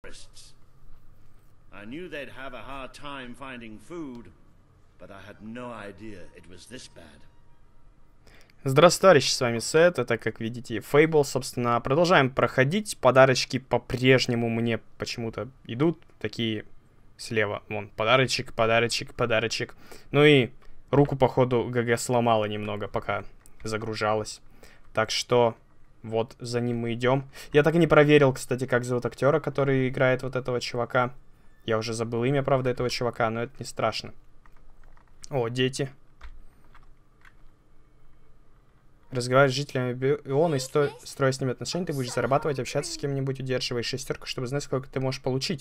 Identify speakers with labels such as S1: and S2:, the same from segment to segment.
S1: I knew they'd have a hard time finding food, but I had no idea it was this bad.
S2: Здравствуйте, товарищи, с вами Сет, это, как видите, Fable, собственно, продолжаем проходить, подарочки по-прежнему мне почему-то идут, такие слева, вон, подарочек, подарочек, подарочек, ну и руку, походу, ГГ сломала немного, пока загружалась, так что, вот, за ним мы идем. Я так и не проверил, кстати, как зовут актера, который играет вот этого чувака, я уже забыл имя, правда, этого чувака, но это не страшно. О, дети. Разговаривать с жителями Биона и строя с ними отношения, ты будешь зарабатывать, общаться с кем-нибудь, удерживая шестерку, чтобы знать, сколько ты можешь получить.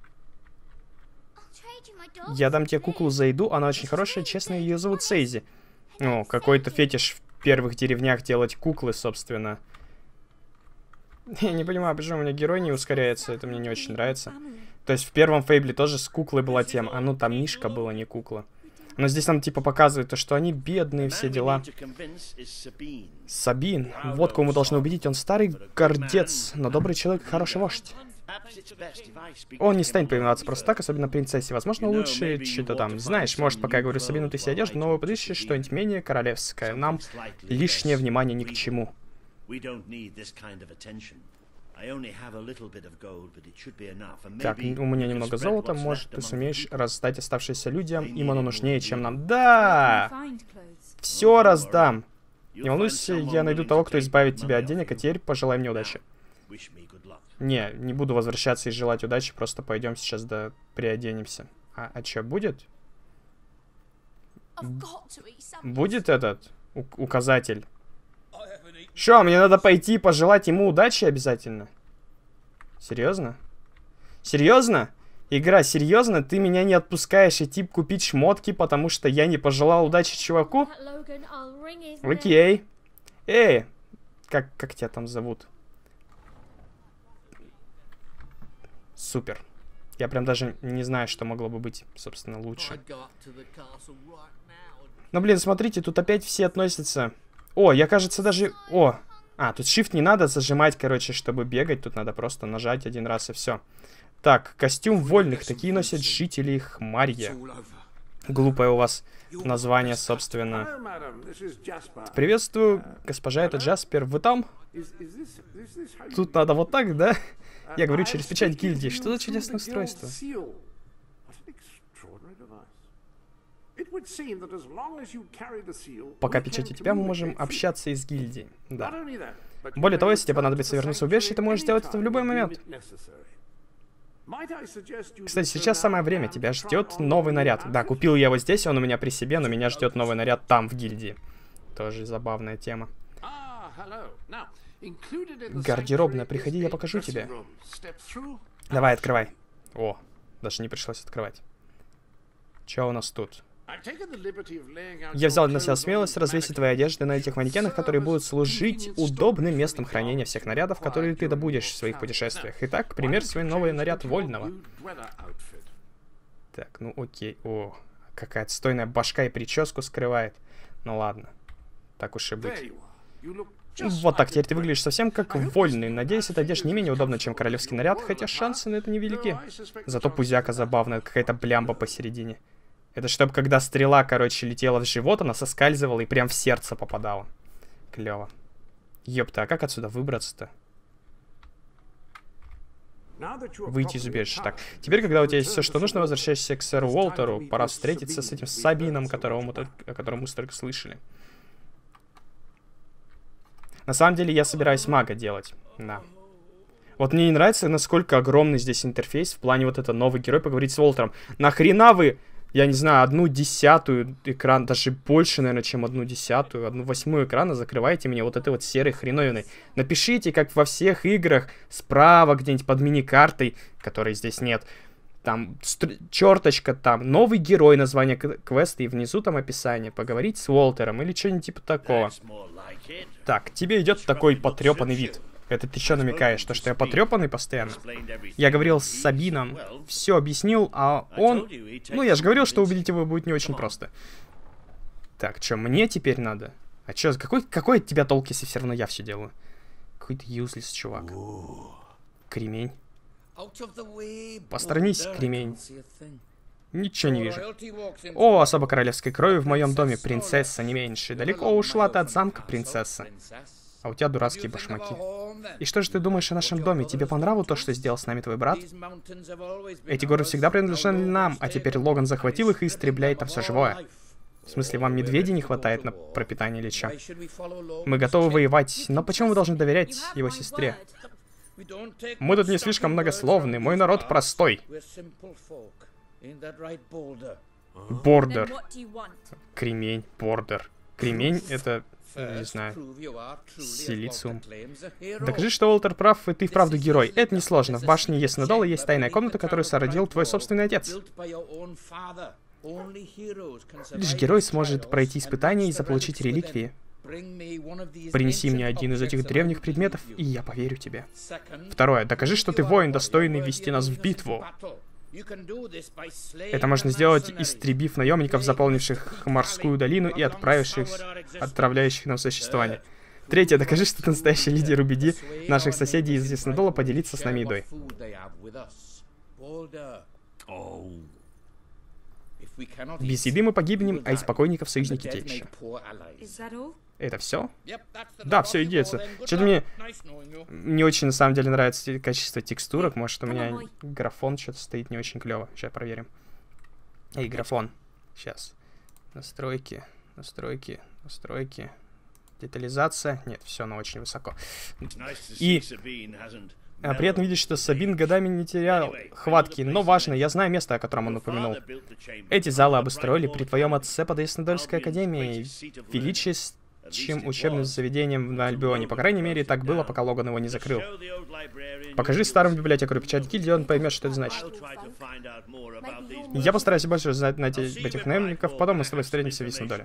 S2: Я дам тебе куклу за еду, она очень хорошая, честно, ее зовут Сейзи. О, какой-то фетиш в первых деревнях делать куклы, собственно. Я не понимаю, почему у меня герой не ускоряется, это мне не очень нравится. То есть в первом Фейбле тоже с куклой была тема, а ну там Мишка была, не кукла. Но здесь нам типа показывает то, что они бедные, все дела. Сабин. Вот кого мы должны убедить. Он старый гордец, но добрый человек, хороший вождь. Он не станет повиноваться просто так, особенно принцессе. Возможно, лучше что-то там. Знаешь, может, пока я говорю Сабину, ты себе одежду новую подыщешь, что-нибудь менее королевское. Нам лишнее внимание ни к чему. Так, у меня немного золота, может, ты сумеешь раздать оставшиеся людям, им оно нужнее, чем нам. Да! Все раздам! Не волнуйся, я найду того, кто избавит тебя от денег, а теперь пожелай мне удачи. Не буду возвращаться и желать удачи, просто пойдем сейчас да приоденемся. А что, будет? Будет этот указатель? Что, мне надо пойти и пожелать ему удачи обязательно? Серьезно? Серьезно? Игра, серьезно? Ты меня не отпускаешь идти купить шмотки, потому что я не пожелал удачи чуваку? Окей. Эй, как тебя там зовут? Супер. Я прям даже не знаю, что могло бы быть, собственно, лучше. Но, блин, смотрите, тут опять все относятся... О, я, кажется, даже... О! Тут shift не надо зажимать, короче, чтобы бегать. Тут надо просто нажать один раз и все. Так, костюм вольных. Такие носят жители Хмарья. Глупое у вас название, собственно. Приветствую, госпожа, это Джаспер. Вы там? Тут надо вот так, да? Я говорю через печать гильдии. Что за чудесное устройство? Пока печать у тебя, мы можем общаться из гильдии. Да. Более того, если тебе понадобится вернуться в убежище, ты можешь сделать это в любой момент. Кстати, сейчас самое время. Тебя ждет новый наряд. Да, купил я его здесь, он у меня при себе, но меня ждет новый наряд там, в гильдии. Тоже забавная тема. Гардеробная, приходи, я покажу тебе. Давай, открывай. О, даже не пришлось открывать. Что у нас тут? Я взял на себя смелость развесить твои одежды на этих манекенах, которые будут служить удобным местом хранения всех нарядов, которые ты добудешь в своих путешествиях. Итак, пример свой новый наряд вольного. Так, ну окей. О, какая отстойная башка и прическу скрывает. Ну ладно. Так уж и быть. Вот так, теперь ты выглядишь совсем как вольный. Надеюсь, эта одежда не менее удобна, чем королевский наряд, хотя шансы на это невелики. Зато пузяка забавная, какая-то блямба посередине. Это чтобы когда стрела, короче, летела в живот, она соскальзывала и прям в сердце попадала. Клево. Ёпта, а как отсюда выбраться-то? Выйти из убежища. Так, теперь, когда у тебя есть все, что нужно, возвращайся к сэру Уолтеру. Пора встретиться с этим Сабином, о котором мы столько слышали. На самом деле, я собираюсь мага делать. Да. Вот мне не нравится, насколько огромный здесь интерфейс в плане вот это новый герой, поговорить с Уолтером. Нахрена вы... Я не знаю, 1/10 экран, даже больше, наверное, чем 1/10, 1/8 экрана закрываете мне вот этой вот серой хреновиной. Напишите, как во всех играх, справа где-нибудь под мини-картой, которой здесь нет. Там черточка, там новый герой, название квеста, и внизу там описание. Поговорить с Уолтером или что-нибудь типа такого. Так, тебе идет такой потрепанный вид. Это ты что намекаешь? То, что я потрепанный постоянно? Я говорил с Сабином, все объяснил, а он... Ну, я же говорил, что убедить его будет не очень просто. Так, что, мне теперь надо? А что, какой от тебя толк, если все равно я все делаю? Какой-то useless чувак. Кремень. Посторонись, кремень. Ничего не вижу. О, особо королевской крови в моем доме, принцесса, не меньше. Далеко ушла ты от замка, принцесса. А у тебя дурацкие башмаки. И что же ты думаешь о нашем доме? Тебе по нраву то, что сделал с нами твой брат? Эти горы всегда принадлежали нам, а теперь Логан захватил их и истребляет там все живое. В смысле, вам медведей не хватает на пропитание или чё? Мы готовы воевать, но почему вы должны доверять его сестре? Мы тут не слишком многословны, мой народ простой. Бордер. Кремень, бордер. Кремень — это, не знаю, силициум. Докажи, что Уолтер прав, и ты вправду герой. Это несложно. В башне Яснодола есть тайная комната, которую соорудил твой собственный отец. Лишь герой сможет пройти испытания и заполучить реликвии. Принеси мне один из этих древних предметов, и я поверю тебе. Второе. Докажи, что ты воин, достойный вести нас в битву. Это можно сделать, истребив наемников, заполнивших морскую долину и отправляющих нам существование. Третье. Докажи, что ты настоящий лидер, убеди наших соседей из Яснодола поделиться с нами едой. Без еды мы погибнем, а из покойников союзники те еще. Это все? Да, все идеется. Что-то мне не очень, на самом деле, нравится качество текстурок. Может, у меня графон что-то стоит не очень клево. Сейчас проверим. Эй, графон. Сейчас. Настройки, настройки, настройки. Детализация. Нет, все, оно очень высоко. И приятно видеть, что Сабин годами не терял хватки, но важно, я знаю место, о котором он упомянул. Эти залы обустроили при твоем отце под Яснодольской академией, величествующим учебным заведением на Альбионе. По крайней мере, так было, пока Логан его не закрыл. Покажи старому библиотекарю печать гильдии, он поймет, что это значит. Я постараюсь больше узнать этих наемников, потом мы с тобой встретимся в Яснодоле.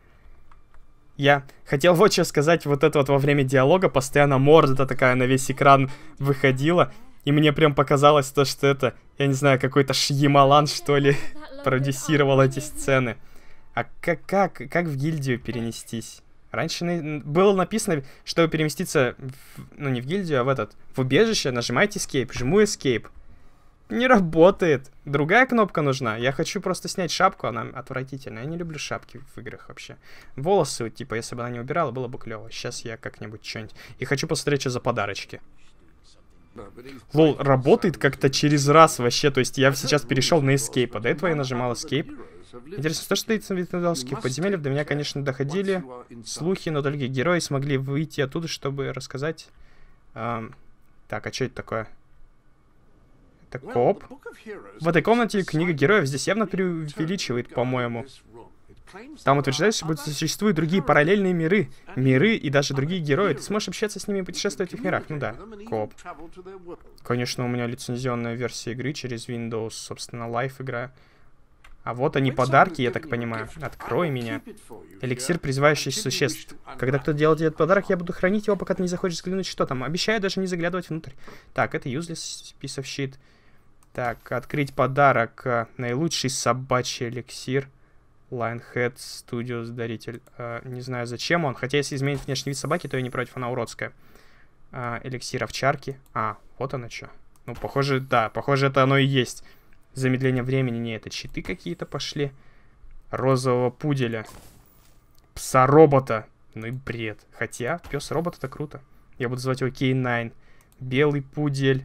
S2: Я хотел вот что сказать, вот это вот во время диалога постоянно морда такая на весь экран выходила, и мне прям показалось то, что это, я не знаю, какой-то Шьямалан, что ли, продюсировал эти сцены. А как в гильдию перенестись? Раньше было написано, чтобы переместиться, ну не в гильдию, а в убежище, нажимайте Escape, жму Escape. Не работает. Другая кнопка нужна. Я хочу просто снять шапку, она отвратительная. Я не люблю шапки в играх вообще. Волосы, типа, если бы она не убирала, было бы клево. Сейчас я как-нибудь что-нибудь. И хочу посмотреть, что за подарочки. Лол, работает как-то через раз вообще. То есть я сейчас перешел на Escape. А до этого я нажимал Escape. Интересно, то, что стоит на Витнодолских подземельях, до меня, конечно, доходили слухи, но только герои смогли выйти оттуда, чтобы рассказать. Так, а что это такое? Это кооп. В этой комнате книга героев здесь явно преувеличивает, по-моему. Там утверждается, что существуют другие параллельные миры и даже другие герои. Ты сможешь общаться с ними и путешествовать в их мирах. Ну да, кооп. Конечно, у меня лицензионная версия игры через Windows, собственно, Live игра. А вот они подарки, я так понимаю. Открой меня. Эликсир призывающих существ. Когда кто-то делает этот подарок, я буду хранить его, пока ты не захочешь взглянуть, что там. Обещаю даже не заглядывать внутрь. Так, это useless piece of shit. Так, открыть подарок. Наилучший собачий эликсир. Lionhead Studios, даритель. Не знаю, зачем он. Хотя, если изменить внешний вид собаки, то я не против, она уродская. Эликсир овчарки. Вот оно что. Ну, похоже, да, похоже, это оно и есть. Замедление времени. Не, это читы какие-то пошли. Розового пуделя. Пса-робота. Ну и бред. Хотя, пес-робот это круто. Я буду звать его K9. Белый пудель.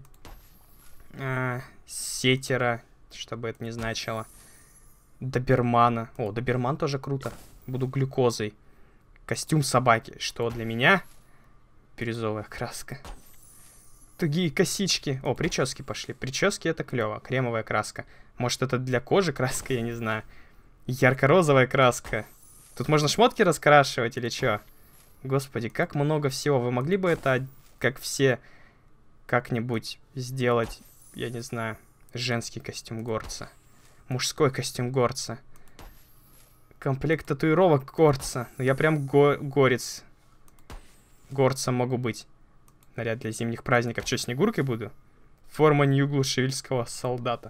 S2: Сетера. Что бы это ни значило. Добермана. О, доберман тоже круто. Буду глюкозой. Костюм собаки. Что для меня? Бирюзовая краска. Тугие косички. О, прически пошли. Прически это клево. Кремовая краска. Может, это для кожи краска, я не знаю. Ярко-розовая краска. Тут можно шмотки раскрашивать или что? Господи, как много всего. Вы могли бы это, как все, как-нибудь сделать, я не знаю, женский костюм горца. Мужской костюм горца. Комплект татуировок горца. Ну, я прям горец. Горцем могу быть. Наряд для зимних праздников. Что, Снегуркой буду? Форма ньюглушевильского солдата.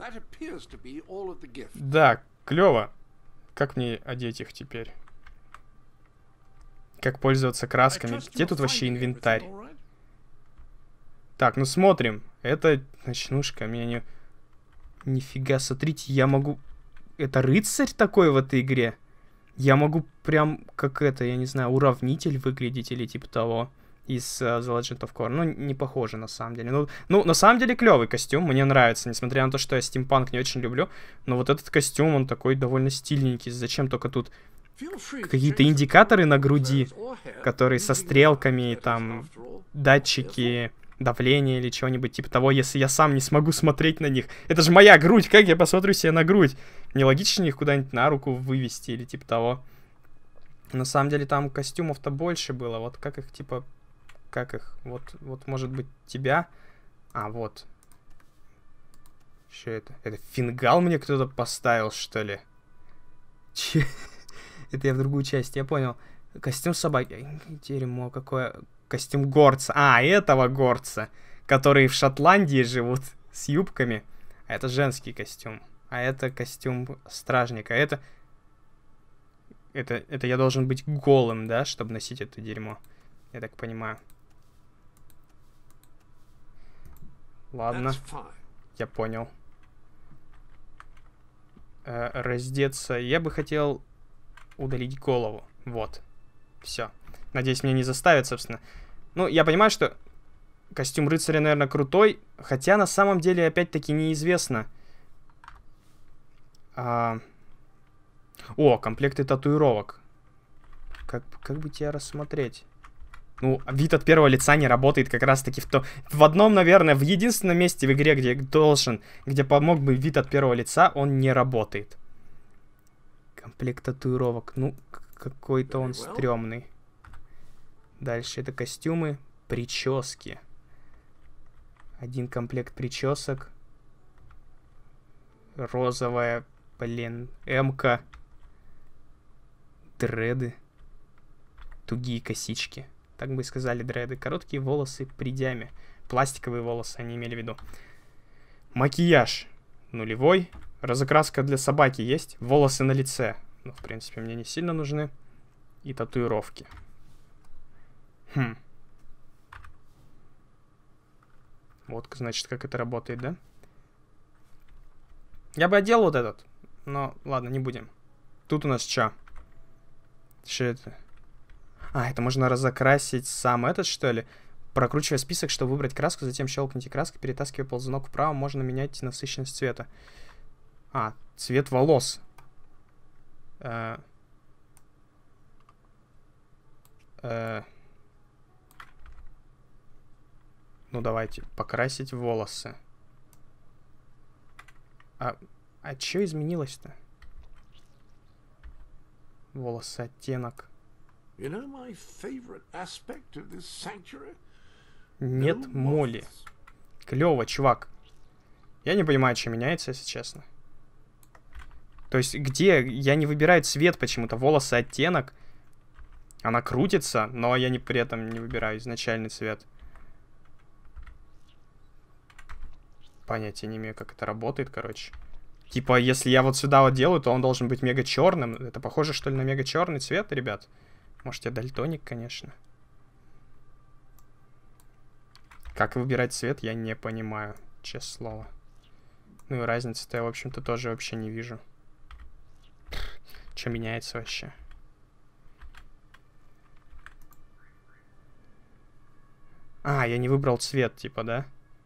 S2: Да, клево. Как мне одеть их теперь? Как пользоваться красками? Где тут вообще инвентарь? Так, ну смотрим. Это ночнушка, меня не... Нифига, смотрите, я могу... Это рыцарь такой в этой игре? Я могу прям, как это, я не знаю, уравнитель выглядеть или типа того из The Legend of Korra. Ну, не похоже на самом деле. Ну, на самом деле клевый костюм, мне нравится, несмотря на то, что я стимпанк не очень люблю. Но вот этот костюм, он такой довольно стильненький. Зачем только тут какие-то индикаторы на груди, которые со стрелками, там, датчики давления или чего-нибудь типа того, если я сам не смогу смотреть на них. Это же моя грудь, как я посмотрю себе на грудь? Нелогичнее их куда-нибудь на руку вывести или типа того. На самом деле там костюмов-то больше было. Вот как их, типа... Как их? Вот может быть тебя? А, вот. Что это? Это фингал мне кто-то поставил, что ли? Че? Это я в другую часть, я понял. Костюм собаки. Дерьмо какое. Костюм горца. А, этого горца. Которые в Шотландии живут с юбками. А это женский костюм. А это костюм стражника. Это я должен быть голым, да, чтобы носить это дерьмо. Я так понимаю. Ладно. Я понял. Раздеться. Я бы хотел удалить голову. Вот. Все. Надеюсь, меня не заставят, собственно. Ну, я понимаю, что костюм рыцаря, наверное, крутой. Хотя, на самом деле, опять-таки, неизвестно. О, комплекты татуировок. Как бы тебя рассмотреть? Ну, вид от первого лица не работает как раз-таки в одном, наверное, в единственном месте в игре, где помог бы вид от первого лица, он не работает. Комплект татуировок. Ну, какой-то он стрёмный. Дальше это костюмы, прически. Один комплект причесок. Розовая, блин, М-ка. Дреды. Тугие косички. Так бы и сказали дреды. Короткие волосы придями. Пластиковые волосы они имели в виду. Макияж. Нулевой. Разокраска для собаки есть. Волосы на лице. Ну, в принципе, мне не сильно нужны. И татуировки. Вот, значит, как это работает, да? Я бы одел вот этот. Но, ладно, не будем. Тут у нас что? Что это? А, это можно разокрасить сам этот, что ли? Прокручивая список, чтобы выбрать краску, затем щелкните краску, перетаскивая ползунок вправо, можно менять насыщенность цвета. А, цвет волос. Ну, давайте, покрасить волосы. А что изменилось-то? Волосы, оттенок. Нет моли. Клево, чувак. Я не понимаю, что меняется, если честно. То есть, где? Я не выбираю цвет почему-то. Волосы, оттенок. Она крутится, но я при этом не выбираю изначальный цвет. Понятия не имею, как это работает, короче. Типа, если я вот сюда вот делаю, то он должен быть мега черным. Это похоже, что ли, на мега черный цвет, ребят? Может, я дальтоник, конечно. Как выбирать цвет, я не понимаю, честное слово. Ну и разницы-то я, в общем-то, тоже вообще не вижу. Что меняется вообще? А, я не выбрал цвет, типа, да?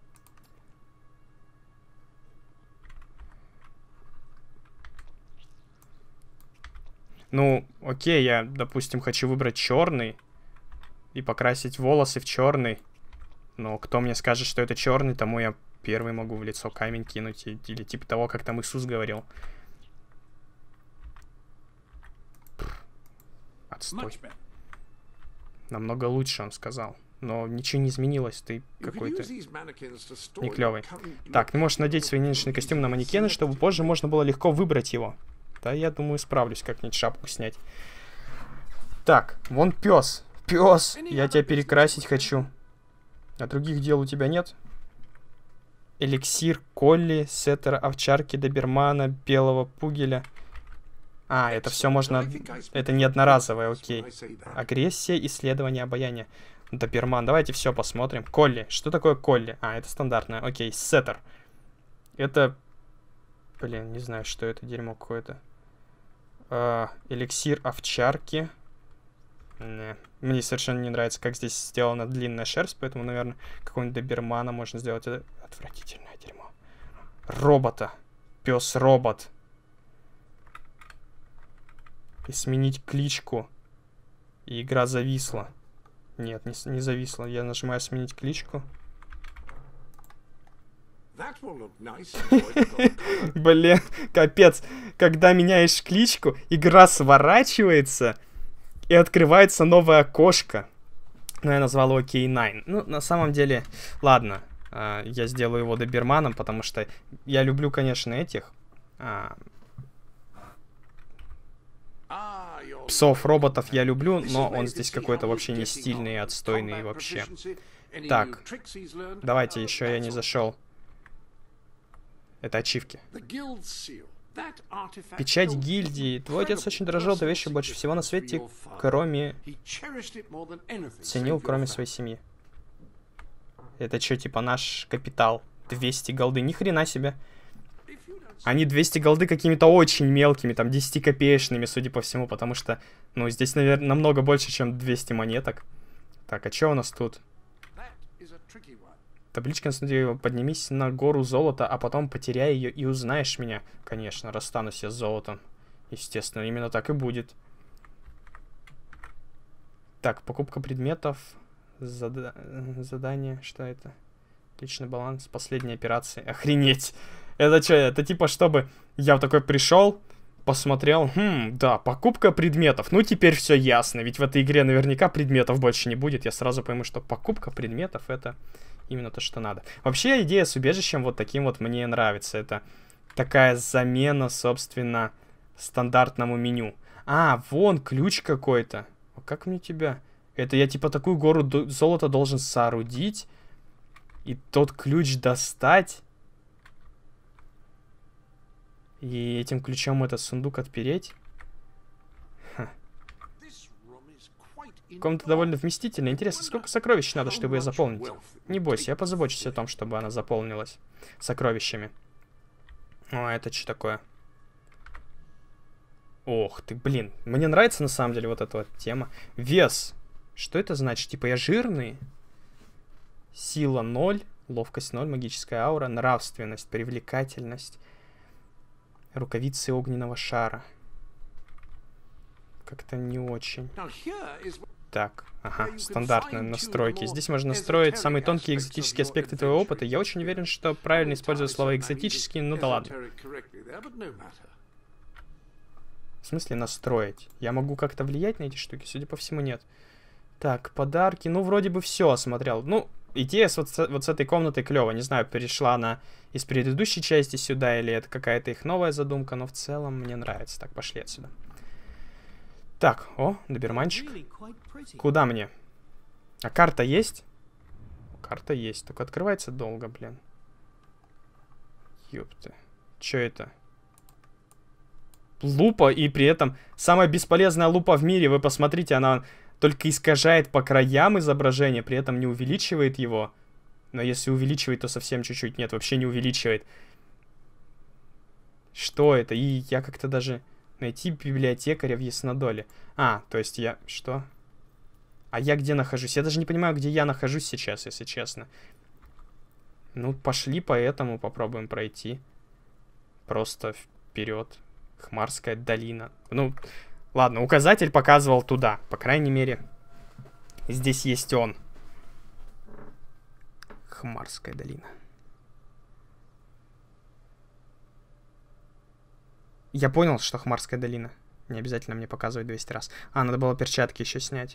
S2: Ну, окей, я, допустим, хочу выбрать черный и покрасить волосы в черный. Но кто мне скажет, что это черный, тому я первый могу в лицо камень кинуть. Или типа того, как там Иисус говорил. Отстой. Намного лучше, он сказал. Но ничего не изменилось, ты какой-то не клевый. Так, ты можешь надеть свой нынешний костюм на манекены, чтобы позже можно было легко выбрать его. Да, я думаю, справлюсь как-нибудь шапку снять. Так, вон пес. Пес, я тебя перекрасить хочу. А других дел у тебя нет? Эликсир, Колли, сеттер, овчарки, добермана, белого пугеля. А, это все можно... Это не одноразовое, окей. Агрессия, исследование, обаяние. Доберман. Давайте все посмотрим. Колли. Что такое Колли? А, это стандартное. Окей, сеттер. Это... Блин, не знаю, что это. Дерьмо какое-то. Эликсир овчарки. Не. Мне совершенно не нравится, как здесь сделана длинная шерсть, поэтому, наверное, какого-нибудь добермана можно сделать. Это отвратительное дерьмо. Робота. Пес-робот. И сменить кличку. И игра зависла. Нет, не зависла. Я нажимаю сменить кличку. Блин, капец. Когда меняешь кличку, игра сворачивается и открывается новое окошко. Ну, я назвал его K9. Ну, на самом деле, ладно. Я сделаю его доберманом, потому что я люблю, конечно, этих... Псов, роботов я люблю, но он здесь какой-то вообще не стильный и отстойный вообще. Так, давайте еще я не зашел. Это ачивки. Печать гильдии. Твой отец очень дорожил этой вещью больше всего на свете, кроме... Ценил, кроме своей семьи. Это что, типа наш капитал? 200 голды. Ни хрена себе. Они 200 голды какими-то очень мелкими, там 10-копеечными, судя по всему, потому что, ну, здесь, наверное, намного больше, чем 200 монеток. Так, а что у нас тут? Табличка на студии: поднимись на гору золота, а потом потеряй ее и узнаешь меня. Конечно, расстанусь я с золотом. Естественно, именно так и будет. Так, покупка предметов, задание, что это? Личный баланс, последние операции. Охренеть! Это что, это типа, чтобы я вот такой пришел, посмотрел, да, покупка предметов. Ну, теперь все ясно, ведь в этой игре наверняка предметов больше не будет. Я сразу пойму, что покупка предметов — это именно то, что надо. Вообще, идея с убежищем вот таким вот мне нравится. Это такая замена, собственно, стандартному меню. А, вон ключ какой-то. А как мне тебя? Это я типа такую гору золота должен соорудить и тот ключ достать. И этим ключом этот сундук отпереть. Комната довольно вместительная. Интересно, сколько сокровищ надо, чтобы ее заполнить? Не бойся, я позабочусь о том, чтобы она заполнилась сокровищами. О, это что такое? Ох ты, блин. Мне нравится на самом деле вот эта вот тема. Вес. Что это значит? Типа я жирный? Сила 0, ловкость 0, магическая аура, нравственность, привлекательность. Рукавицы огненного шара. Как-то не очень. Так, ага, стандартные настройки. Здесь можно настроить самые тонкие экзотические аспекты твоего опыта. Я очень уверен, что правильно использую слово экзотический, ну да ладно. В смысле настроить? Я могу как-то влиять на эти штуки? Судя по всему, нет. Так, подарки. Ну, вроде бы все осмотрел. Ну, идея вот с этой комнатой клёвая. Не знаю, перешла она из предыдущей части сюда, или это какая-то их новая задумка, но в целом мне нравится. Так, пошли отсюда. Так, о, доберманчик. Куда мне? А карта есть? Карта есть, только открывается долго, блин. Ёпта. Чё это? Лупа, и при этом самая бесполезная лупа в мире. Вы посмотрите, она только искажает по краям изображение, при этом не увеличивает его. Но если увеличивает, то совсем чуть-чуть. Нет, вообще не увеличивает. Что это? И я как-то даже... Найти библиотекаря в Яснодоле. А, то есть я... Что? А я где нахожусь? Я даже не понимаю, где я нахожусь сейчас, если честно. Ну, пошли по этому, попробуем пройти. Просто вперед. Хмарская долина. Ну, ладно, указатель показывал туда. По крайней мере, здесь есть он. Хмарская долина. Я понял, что Хмарская долина. Не обязательно мне показывать 200 раз. А, надо было перчатки еще снять.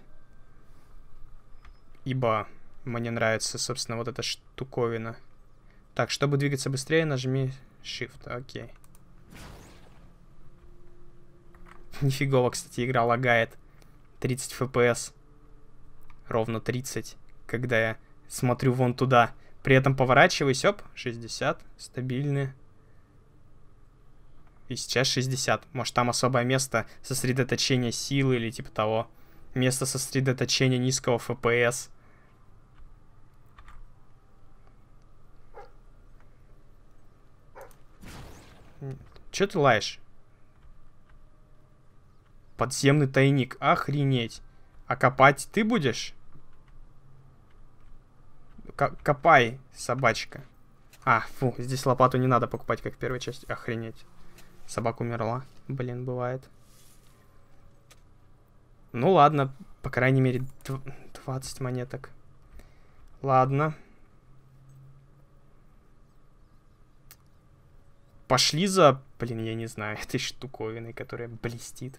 S2: Ибо мне нравится, собственно, вот эта штуковина. Так, чтобы двигаться быстрее, нажми Shift. Окей. Нифигово, кстати, игра лагает. 30 FPS. Ровно 30. Когда я смотрю вон туда. При этом поворачиваюсь. Оп, 60. Стабильные. И сейчас 60. Может, там особое место сосредоточения силы или типа того. Место сосредоточения низкого FPS. Чё ты лаешь? Подземный тайник. Охренеть. А копать ты будешь? Копай, собачка. А, фу, здесь лопату не надо покупать, как в первой части. Охренеть. Собака умерла. Блин, бывает. Ну ладно, по крайней мере, 20 монеток. Ладно. Пошли за, блин, я не знаю, этой штуковиной, которая блестит.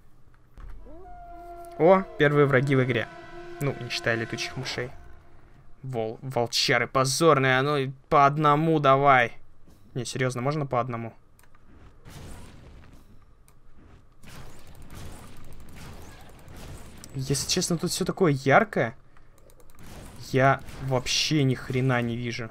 S2: О, первые враги в игре. Ну, не считая летучих мышей. Волчары позорные, а ну по одному давай. Не, серьезно, можно по одному? Если честно, тут все такое яркое. Я вообще ни хрена не вижу.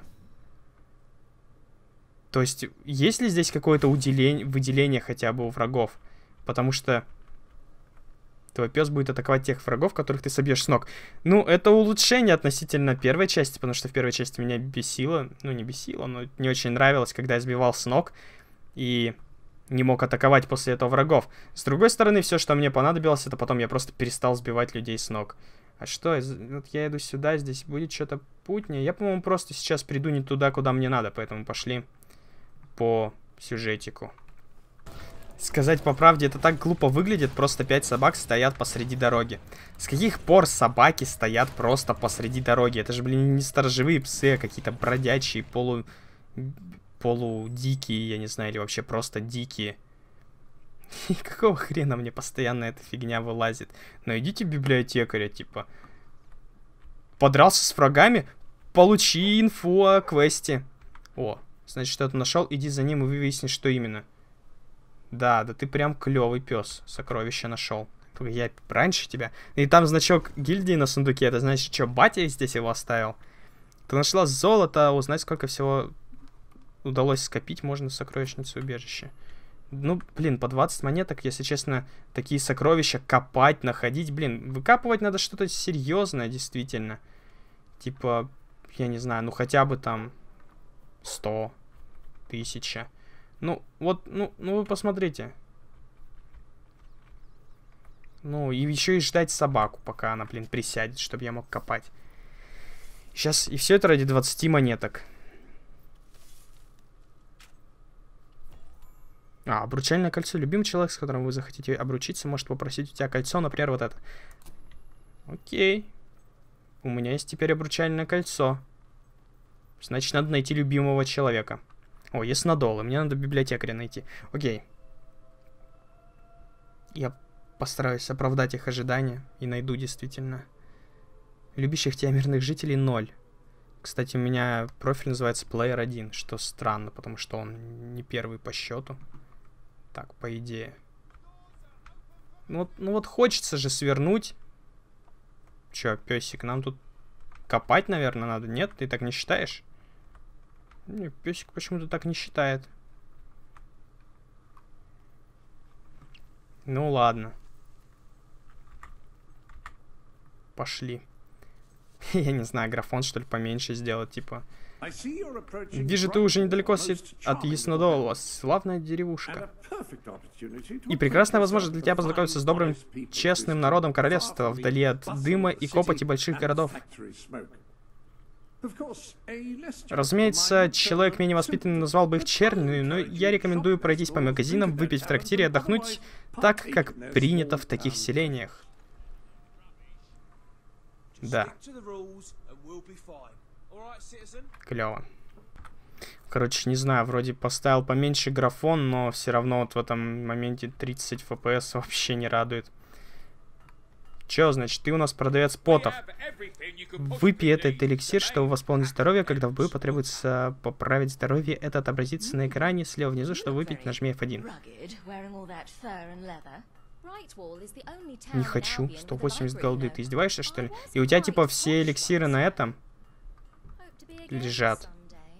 S2: То есть, есть ли здесь какое-то выделение хотя бы у врагов? Потому что твой пес будет атаковать тех врагов, которых ты собьешь с ног. Ну, это улучшение относительно первой части, потому что в первой части меня бесило. Ну, не бесило, но не очень нравилось, когда я сбивал с ног и не мог атаковать после этого врагов. С другой стороны, все, что мне понадобилось, это потом я просто перестал сбивать людей с ног. А что? Вот я иду сюда, здесь будет что-то путнее. Я, по-моему, просто сейчас приду не туда, куда мне надо, поэтому пошли по сюжетику. Сказать по правде, это так глупо выглядит, просто 5 собак стоят посреди дороги. С каких пор собаки стоят просто посреди дороги? Это же, блин, не сторожевые псы, а какие-то бродячие, полудикие, я не знаю, или вообще просто дикие. И какого хрена мне постоянно эта фигня вылазит? Найдите библиотекаря, типа. Подрался с врагами? Получи инфу о квесте. О, значит, что-то нашел, иди за ним и выясни, что именно. Да ты прям клевый пес. Сокровище нашел. Я раньше тебя. И там значок гильдии на сундуке. Это значит, что батя здесь его оставил. Ты нашла золото, узнать, сколько всего удалось скопить можно в сокровищнице убежища. Ну, блин, по 20 монеток, если честно, такие сокровища копать, находить, блин, выкапывать надо что-то серьезное, действительно. Типа, я не знаю, ну хотя бы там 100, 1000. Ну, вот, ну вы посмотрите. Ну, и еще и ждать собаку, пока она, блин, присядет, чтобы я мог копать. Сейчас, и все это ради 20 монеток. Обручальное кольцо. Любимый человек, с которым вы захотите обручиться, может попросить у тебя кольцо, например, вот это. Окей. У меня есть теперь обручальное кольцо. Значит, надо найти любимого человека. О, есть надолы. Мне надо библиотекаря найти. Окей. Я постараюсь оправдать их ожидания и найду действительно. Любящих тебя мирных жителей 0. Кстати, у меня профиль называется Player 1, что странно, потому что он не первый по счету. Так, по идее. Ну вот хочется же свернуть. Чё, песик, нам тут копать, наверное, надо? Нет, ты так не считаешь? Не, песик почему-то так не считает. Ну ладно. Пошли. Я не знаю, графон что ли поменьше сделать, типа. Вижу, ты уже недалеко от Яснодола. Славная деревушка. И прекрасная возможность для тебя познакомиться с добрым, честным народом королевства, вдали от дыма и копоти больших городов. Разумеется, человек менее воспитанный назвал бы их черными, но я рекомендую пройтись по магазинам, выпить в трактире и отдохнуть так, как принято в таких селениях. Да. Клево. Короче, не знаю, вроде поставил поменьше графон, но все равно вот в этом моменте 30 FPS вообще не радует. Чё, значит, ты у нас продавец потов. Выпей этот эликсир, чтобы восполнить здоровье. Когда в бою потребуется поправить здоровье, это отобразится на экране. Слева внизу, чтобы выпить, нажми F1. Не хочу. 180 голды. Ты издеваешься, что ли? И у тебя, типа, все эликсиры на этом лежат.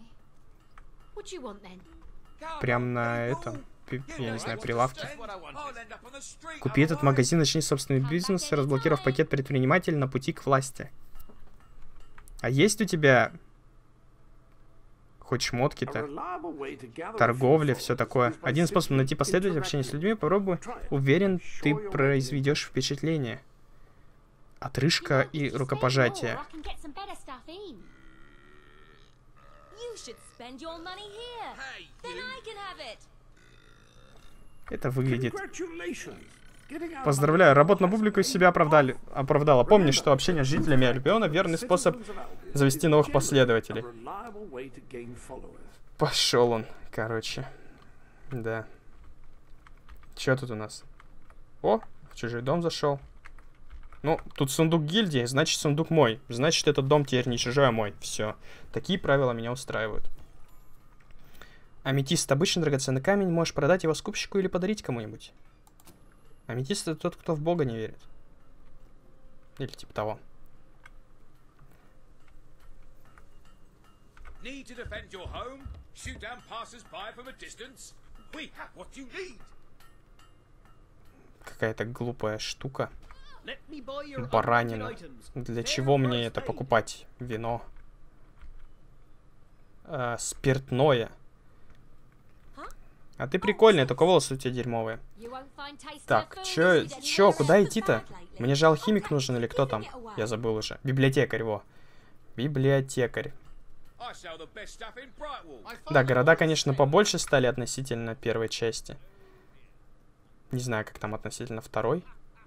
S2: Прям на этом, я не знаю, прилавке. Купи этот магазин, начни собственный бизнес, разблокировав пакет предприниматель на пути к власти. А есть у тебя хоть шмотки-то. Торговля, все такое. Один способ найти последователей общения с людьми. Попробуй. Уверен, ты произведешь впечатление. Отрыжка и рукопожатие. Это выглядит... Поздравляю, работа на публику себя оправдала. Помни, что общение с жителями Альбиона — верный способ завести новых последователей. Пошел он, короче. Да. Что тут у нас? О, в чужой дом зашел. Ну, тут сундук гильдии, значит, сундук мой. Значит, этот дом теперь не чужой, а мой. Все. Такие правила меня устраивают. Аметист — обычный драгоценный камень. Можешь продать его скупщику или подарить кому-нибудь. Аметист — это тот, кто в Бога не верит. Или типа того. Какая-то глупая штука. Баранина. Для чего мне это покупать? Вино. Спиртное. А ты прикольный, только волосы у тебя дерьмовые. Так, чё, куда идти-то? Мне же алхимик нужен или кто там? Я забыл уже. Библиотекарь, во. Библиотекарь. Да, города, конечно, побольше стали относительно первой части. Не знаю, как там относительно второй.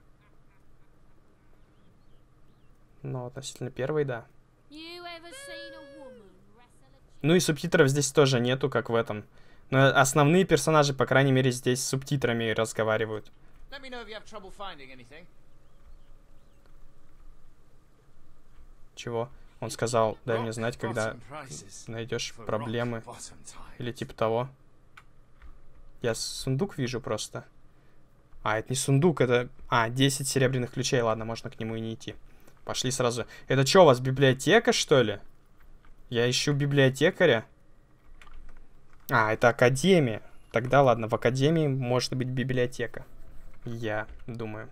S2: Но относительно первой, да. Ну и субтитров здесь тоже нету, как в этом. Но основные персонажи, по крайней мере, здесь с субтитрами разговаривают. Чего? Он сказал, дай мне знать, когда найдешь проблемы. Или типа того. Я сундук вижу просто. А, это не сундук, это... А, 10 серебряных ключей. Ладно, можно к нему и не идти. Пошли сразу. Это что, у вас библиотека, что ли? Я ищу библиотекаря. А, это академия. Тогда ладно, в академии может быть библиотека. Я думаю.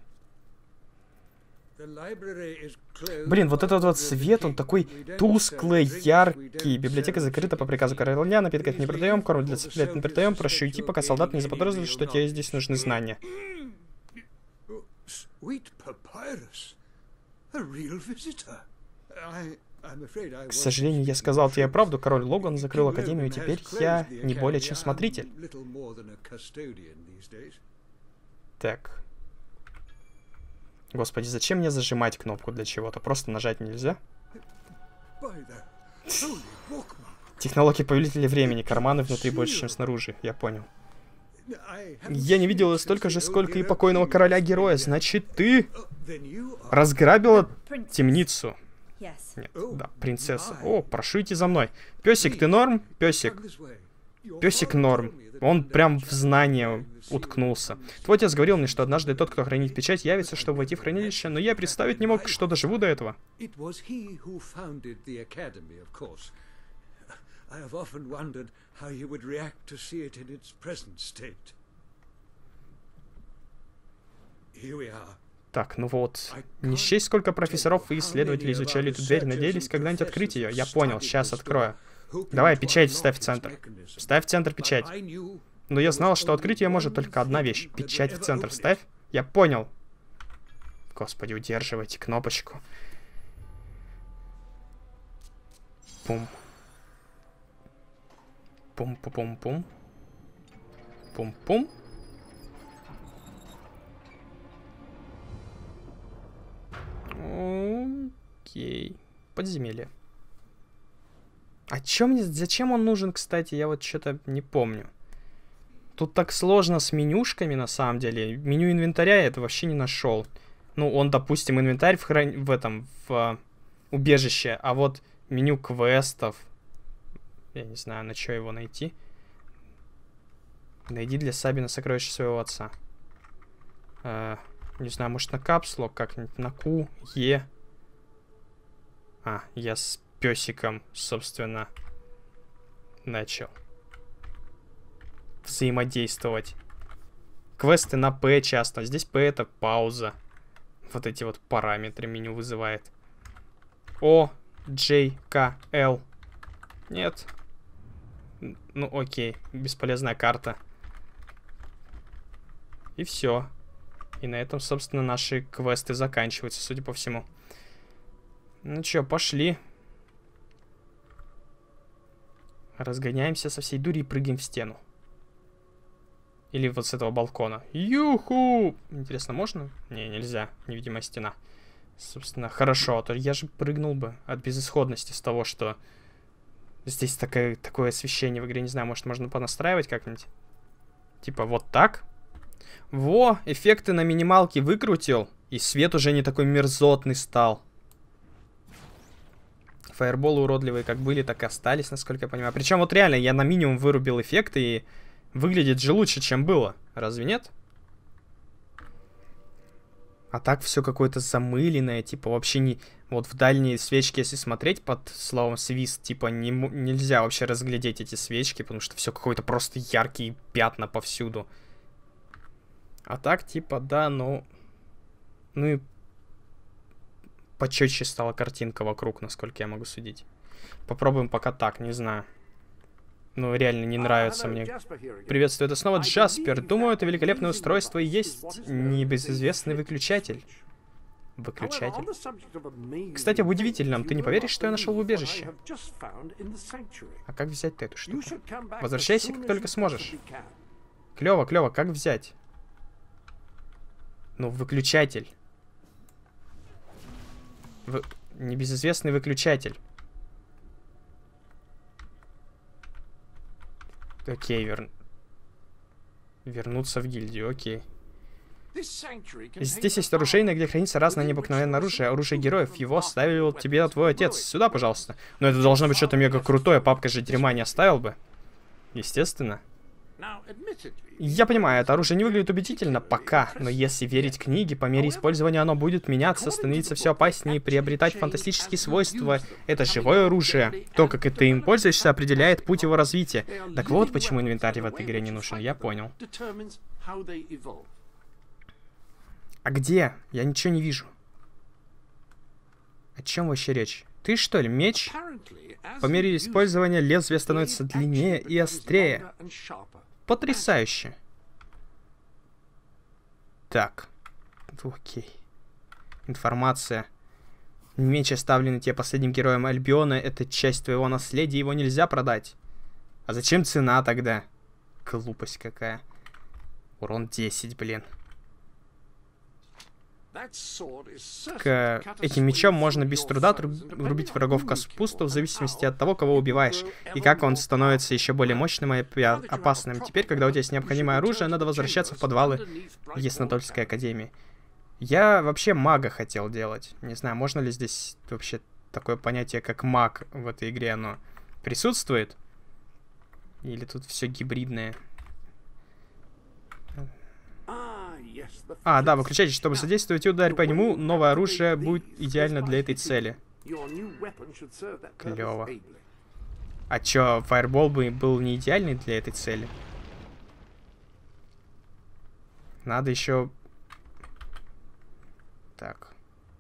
S2: Блин, вот этот вот свет, он такой тусклый, яркий. Библиотека закрыта по приказу короля, напитков не продаем, корм для цыплят не продаем. Прошу идти, пока солдат не заподозрил, что тебе здесь нужны знания. К сожалению, я сказал тебе правду, король Логан закрыл академию, и теперь я не более чем смотритель. Так. Господи, зачем мне зажимать кнопку для чего-то? Просто нажать нельзя? Технология повелителя времени. Карманы внутри больше, чем снаружи. Я понял. Я не видела столько же, сколько и покойного короля-героя. Значит, ты разграбила темницу. Нет, да, принцесса. О, прошу идти за мной. Песик, ты норм? Песик. Песик норм. Он прям в знание уткнулся. Твой отец говорил мне, что однажды тот, кто хранит печать, явится, чтобы войти в хранилище, но я представить не мог, что доживу до этого. Так, ну вот. Не счесть, сколько профессоров и исследователей изучали эту дверь, надеялись когда-нибудь открыть ее. Я понял, сейчас открою. Давай, печать вставь в центр. Вставь в центр печать. Но я знал, что открыть ее может только одна вещь. Печать в центр вставь. Я понял. Господи, удерживайте кнопочку. Пум. Пум-пум-пум-пум. Пум-пум. Окей. Подземелье. А зачем он нужен, кстати? Я вот что-то не помню. Тут так сложно с менюшками, на самом деле. Меню инвентаря я это вообще не нашел. Ну, он, допустим, инвентарь в убежище. А вот меню квестов... Я не знаю, на что его найти. Найди для Сабина сокровище своего отца. Не знаю, может на капсулу как-нибудь, на Q, Е. А, я с песиком, собственно, начал взаимодействовать. Квесты на П часто. Здесь П это пауза. Вот эти вот параметры меню вызывает. О, J, К, Л. Нет. Ну, окей. Бесполезная карта. И все. И на этом, собственно, наши квесты заканчиваются, судя по всему. Ну чё, пошли. Разгоняемся со всей дури и прыгаем в стену. Или вот с этого балкона. Юху! Интересно, можно? Не, нельзя. Невидимая стена. Собственно, хорошо. А то я же прыгнул бы от безысходности с того, что... Здесь такое освещение в игре. Не знаю, может, можно понастраивать как-нибудь? Типа вот так? Во! Эффекты на минималке выкрутил. И свет уже не такой мерзотный стал. Фаерболы уродливые как были, так и остались, насколько я понимаю. Причем вот реально я на минимум вырубил эффекты, и выглядит же лучше, чем было. Разве нет? А так все какое-то замыленное, типа вообще не... Вот в дальние свечки, если смотреть под словом свист, типа нельзя вообще разглядеть эти свечки, потому что все какое-то просто яркие пятна повсюду. А так, типа, да, ну и почетче стала картинка вокруг, насколько я могу судить. Попробуем пока так, не знаю. Ну, реально не нравится мне. Приветствую, это снова Джаспер. Думаю, это великолепное устройство и есть небезызвестный выключатель. Выключатель? Кстати, об удивительном. Ты не поверишь, что я нашел в убежище? А как взять-то эту штуку? Возвращайся, как только сможешь. Клево, клево. Как взять? Ну, выключатель. Небезызвестный выключатель. Окей, вернуться в гильдию, окей. Здесь есть оружейная, где хранится разное необыкновенное оружие. Оружие героев. Его оставил тебе твой отец. Сюда, пожалуйста. Но это должно быть что-то мега крутое. Папка же дерьма не оставил бы. Естественно. Я понимаю, это оружие не выглядит убедительно пока, но если верить книге, по мере использования оно будет меняться, становиться все опаснее и приобретать фантастические свойства. Это живое оружие. То, как ты им пользуешься, определяет путь его развития. Так вот, почему инвентарь в этой игре не нужен, я понял. А где? Я ничего не вижу. О чем вообще речь? Ты что ли, меч? По мере использования лезвие становится длиннее и острее. Потрясающе. Так. Окей. Информация. Меч, оставленный тебе последним героем Альбиона, это часть твоего наследия, его нельзя продать. А зачем цена тогда? Глупость какая. Урон 10, блин. Этим мечом можно без труда рубить врагов каспусту в зависимости от того, кого убиваешь, и как он становится еще более мощным и опасным. Теперь, когда у тебя есть необходимое оружие, надо возвращаться в подвалы Яснотольской академии. Я вообще мага хотел делать. Не знаю, можно ли здесь вообще такое понятие, как маг в этой игре, оно присутствует? Или тут все гибридное? А, да, выключайте, чтобы содействовать и ударить по нему. Новое оружие будет идеально для этой цели. Клево. А чё, фаербол был не идеальный для этой цели? Надо еще... Так.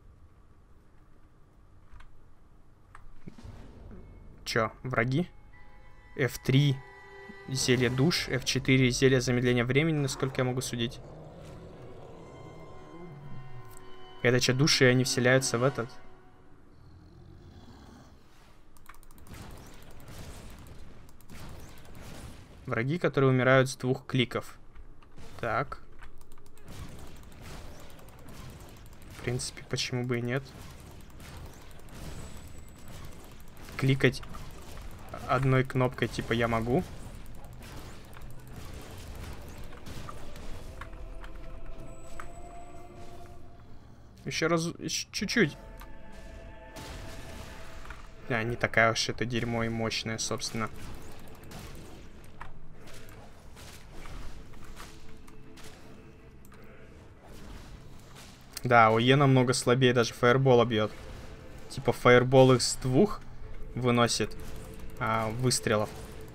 S2: Чё, враги? F3 зелье душ, F4 зелье замедления времени, насколько я могу судить. Это что, души, они вселяются в этот? Враги, которые умирают с 2 кликов. Так. В принципе, почему бы и нет? Кликать одной кнопкой, типа, я могу. Еще раз, чуть-чуть. Да, не такая уж это дерьмо и мощная, собственно. Да, ОЕ намного слабее, даже фаербола бьет. Типа фаербол их с 2 выносит выстрелов.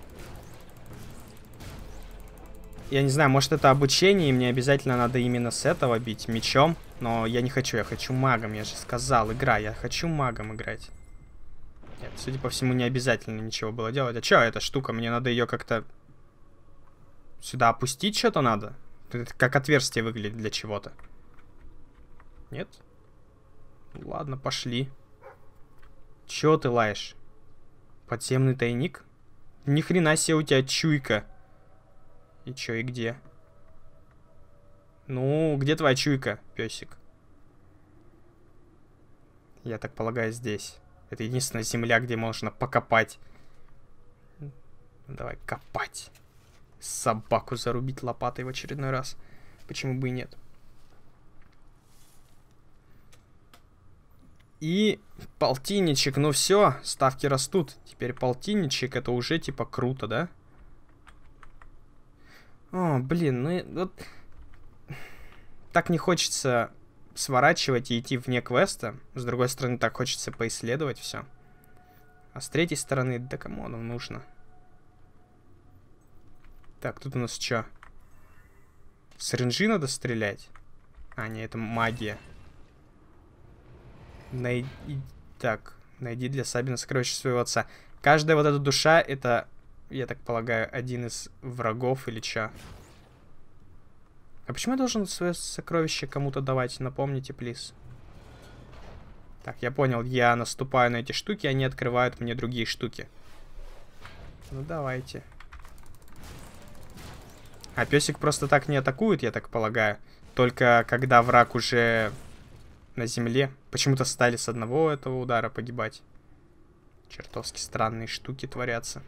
S2: Я не знаю, может это обучение, и мне обязательно надо именно с этого бить мечом. Но я не хочу, я хочу магом, я же сказал, игра, я хочу магом играть. Нет, судя по всему, не обязательно ничего было делать. А чё эта штука? Мне надо ее как-то... Сюда опустить что-то надо? Это как отверстие выглядит для чего-то. Нет? Ладно, пошли. Чё ты лаешь? Подземный тайник? Ни хрена себе у тебя чуйка. И чё, и где? Ну, где твоя чуйка, песик? Я так полагаю, здесь. Это единственная земля, где можно покопать. Давай копать. Собаку зарубить лопатой в очередной раз. Почему бы и нет? И полтинничек. Ну все, ставки растут. Теперь полтинничек, это уже типа круто, да? О, блин, ну вот... Так не хочется сворачивать и идти вне квеста. С другой стороны, так хочется поисследовать все. А с третьей стороны, да кому оно нужно? Так, тут у нас что? С ренжи надо стрелять? А, не, это магия. Так, найди для Сабина сокровище своего отца. Каждая вот эта душа, это, я так полагаю, один из врагов или чё? А почему я должен свое сокровище кому-то давать? Напомните, плиз. Так, я понял. Я наступаю на эти штуки, они открывают мне другие штуки. Ну, давайте. А песик просто так не атакует, я так полагаю. Только когда враг уже на земле. Почему-то стали с одного этого удара погибать. Чертовски странные штуки творятся.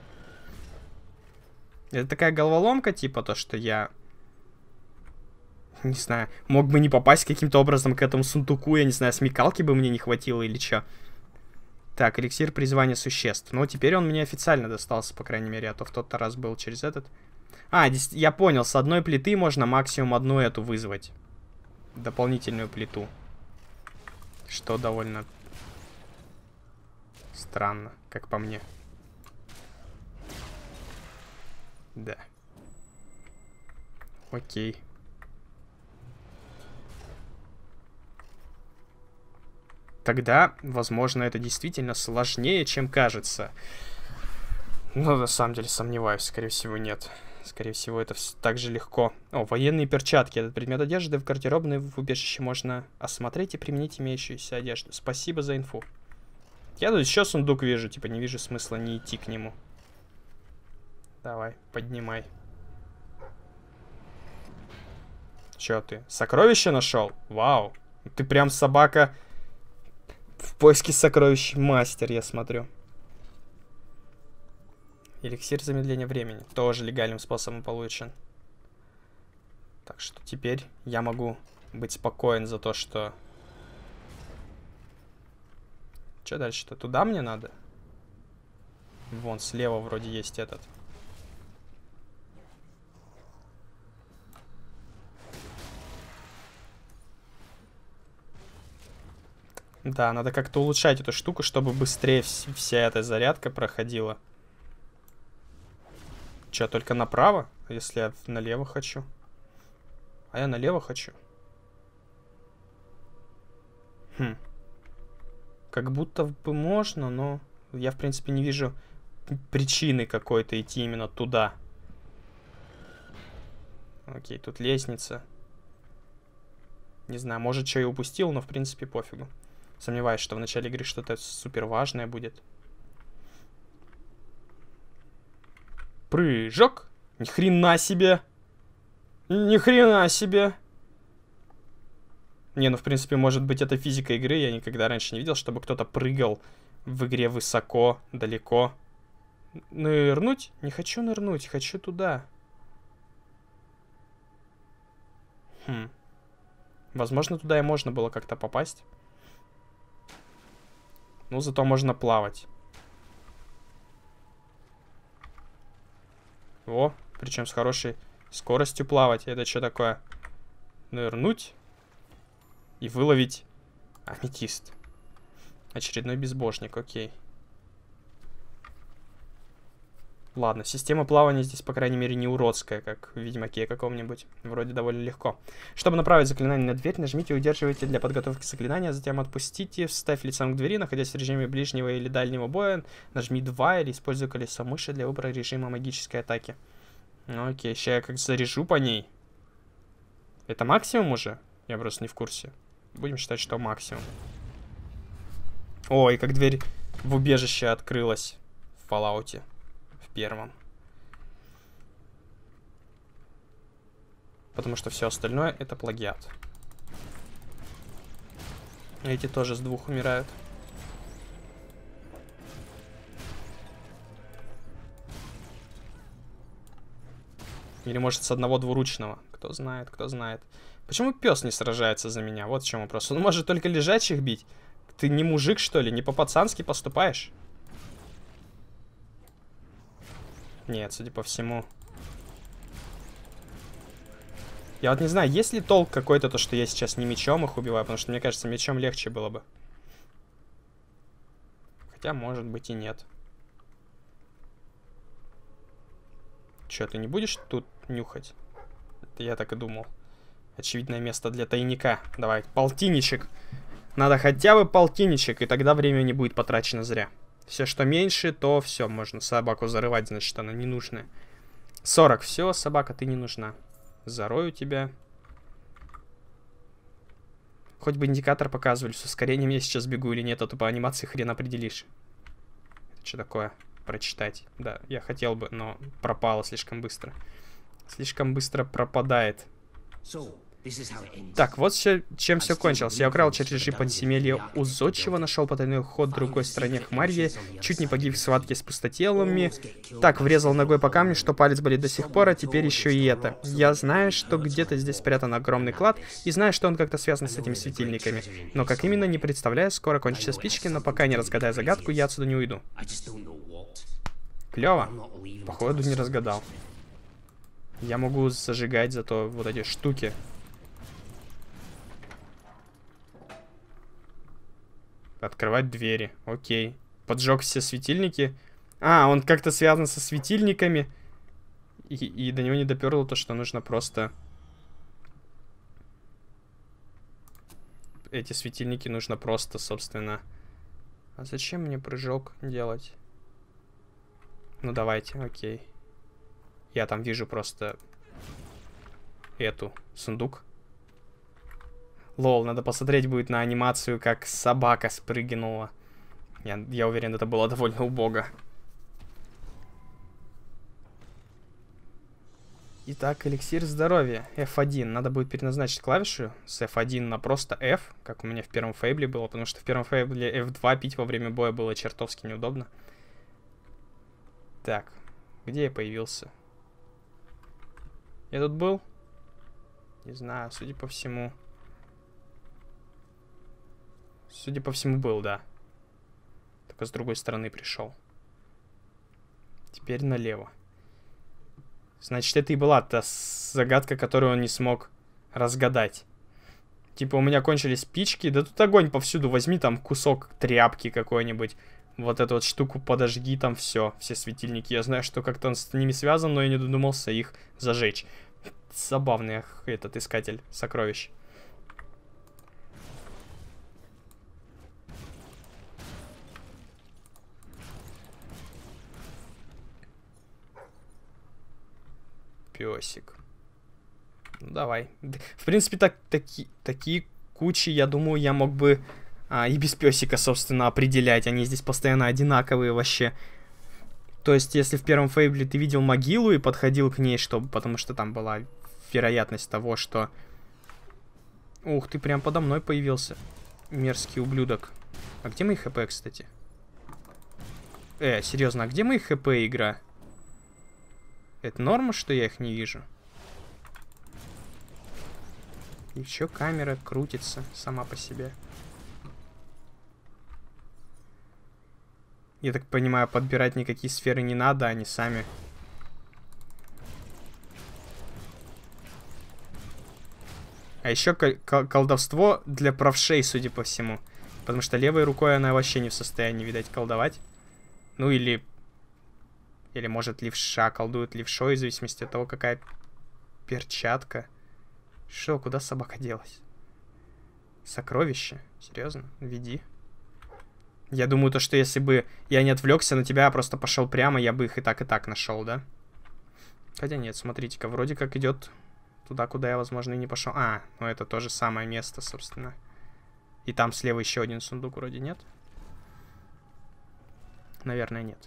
S2: Это такая головоломка, типа то, что я... Не знаю, мог бы не попасть каким-то образом к этому сундуку, я не знаю, смекалки бы мне не хватило или чё. Так, эликсир призвания существ. Ну, теперь он мне официально достался, по крайней мере, а то в тот раз был через этот. А, я понял, с одной плиты можно максимум одну эту вызвать. Дополнительную плиту. Что довольно странно, как по мне. Да. Окей. Тогда, возможно, это действительно сложнее, чем кажется. Но на самом деле сомневаюсь, скорее всего, нет. Скорее всего, это так же легко. О, военные перчатки. Этот предмет одежды в гардеробной в убежище можно осмотреть и применить имеющуюся одежду. Спасибо за инфу. Я тут еще сундук вижу, типа не вижу смысла не идти к нему. Давай, поднимай. Че ты? Сокровище нашел? Вау. Ты прям собака... В поиске сокровищ мастер, я смотрю. Эликсир замедления времени. Тоже легальным способом получен. Так что теперь я могу быть спокоен за то, что... Что дальше-то? Туда мне надо? Вон, слева вроде есть этот. Да, надо как-то улучшать эту штуку, чтобы быстрее вся эта зарядка проходила. Че, только направо? Если я налево хочу? А я налево хочу. Хм. Как будто бы можно, но я, в принципе, не вижу причины какой-то идти именно туда. Окей, тут лестница. Не знаю, может, что и упустил, но, в принципе, пофигу. Сомневаюсь, что в начале игры что-то супер важное будет. Прыжок. Ни хрена себе. Ни хрена себе. Не, ну, в принципе, может быть, это физика игры. Я никогда раньше не видел, чтобы кто-то прыгал в игре высоко, далеко. Нырнуть? Не хочу нырнуть, хочу туда. Хм. Возможно, туда и можно было как-то попасть. Ну, зато можно плавать. О, причем с хорошей скоростью плавать. Это что такое? Нырнуть и выловить аметист. Очередной безбожник, окей. Ладно, система плавания здесь, по крайней мере, не уродская, как в Ведьмаке каком-нибудь. Вроде довольно легко. Чтобы направить заклинание на дверь, нажмите и удерживайте для подготовки заклинания, затем отпустите, вставь лицом к двери, находясь в режиме ближнего или дальнего боя, нажми 2 или используй колесо мыши для выбора режима магической атаки. Ну, окей, сейчас я как заряжу по ней. Это максимум уже? Я просто не в курсе. Будем считать, что максимум. Ой, как дверь в убежище открылась в Fallout. Первым. Потому что все остальное это плагиат. Эти тоже с 2 умирают. Или может с одного двуручного. Кто знает, кто знает. Почему пес не сражается за меня? Вот в чем вопрос. Он может только лежачих бить. Ты не мужик, что ли? Не по-пацански поступаешь? Нет, судя по всему. Я вот не знаю, есть ли толк какой-то, то, что я сейчас не мечом их убиваю, потому что, мне кажется, мечом легче было бы. Хотя, может быть, и нет. Че, ты не будешь тут нюхать? Это я так и думал. Очевидное место для тайника. Давай, полтинничек. Надо хотя бы полтинничек, и тогда время не будет потрачено зря. Все, что меньше, то все, можно собаку зарывать, значит, она ненужная. 40, все, собака, ты не нужна. Зарою тебя. Хоть бы индикатор показывали, с ускорением я сейчас бегу или нет, а то по анимации хрен определишь. Это что такое? Прочитать. Да, я хотел бы, но пропало слишком быстро. Слишком быстро пропадает. Так, вот чем все кончилось. Я украл чертежи подземелья у Зодчего, нашел потайной ход в другой стороне Хмарьи, чуть не погиб в схватке с пустотелами. Так, врезал ногой по камню, что палец болит до сих пор, а теперь еще и это. Я знаю, что где-то здесь спрятан огромный клад, и знаю, что он как-то связан с этими светильниками. Но как именно, не представляю, скоро кончатся спички, но пока не разгадаю загадку, я отсюда не уйду. Клево. Походу, не разгадал. Я могу зажигать зато вот эти штуки. Открывать двери. Окей. Поджег все светильники. А, он как-то связан со светильниками. И до него не доперло то, что нужно просто... Эти светильники нужно просто, собственно... А зачем мне прыжок делать? Ну, давайте, окей. Я там вижу просто... Эту. Сундук. Лол, надо посмотреть будет на анимацию, как собака спрыгнула. Я уверен, это было довольно убого. Итак, эликсир здоровья. F1. Надо будет переназначить клавишу с F1 на просто F, как у меня в первом фейбле было, потому что в первом фейбле F2 пить во время боя было чертовски неудобно. Так, где я появился? Я тут был? Не знаю, судя по всему... Судя по всему, был, да. Только с другой стороны пришел. Теперь налево. Значит, это и была та загадка, которую он не смог разгадать. Типа, у меня кончились спички. Да тут огонь повсюду. Возьми там кусок тряпки какой-нибудь. Вот эту вот штуку подожги, там все. Все светильники. Я знаю, что как-то он с ними связан, но я не додумался их зажечь. Забавный этот искатель сокровищ. Песик. Ну, давай. В принципе, такие кучи, я думаю, я мог бы и без песика, собственно, определять. Они здесь постоянно одинаковые вообще. То есть, если в первом фейбле ты видел могилу и подходил к ней, потому что там была вероятность того, что... Ух, ты прям подо мной появился. Мерзкий ублюдок. А где мои хп, кстати? Серьезно, а где мои хп, игра? Это норма, что я их не вижу? Еще камера крутится сама по себе. Я так понимаю, подбирать никакие сферы не надо, они сами. А еще колдовство для правшей, судя по всему. Потому что левой рукой она вообще не в состоянии, видать, колдовать. Ну или... Или, может, левша колдует левшой, в зависимости от того, какая перчатка. Шо, куда собака делась? Сокровище? Серьезно? Веди. Я думаю, то, что если бы я не отвлекся на тебя, а просто пошел прямо, я бы их и так нашел, да? Хотя нет, смотрите-ка, вроде как идет туда, куда я, возможно, и не пошел. А, ну это то же самое место, собственно. И там слева еще один сундук вроде нет. Наверное, нет.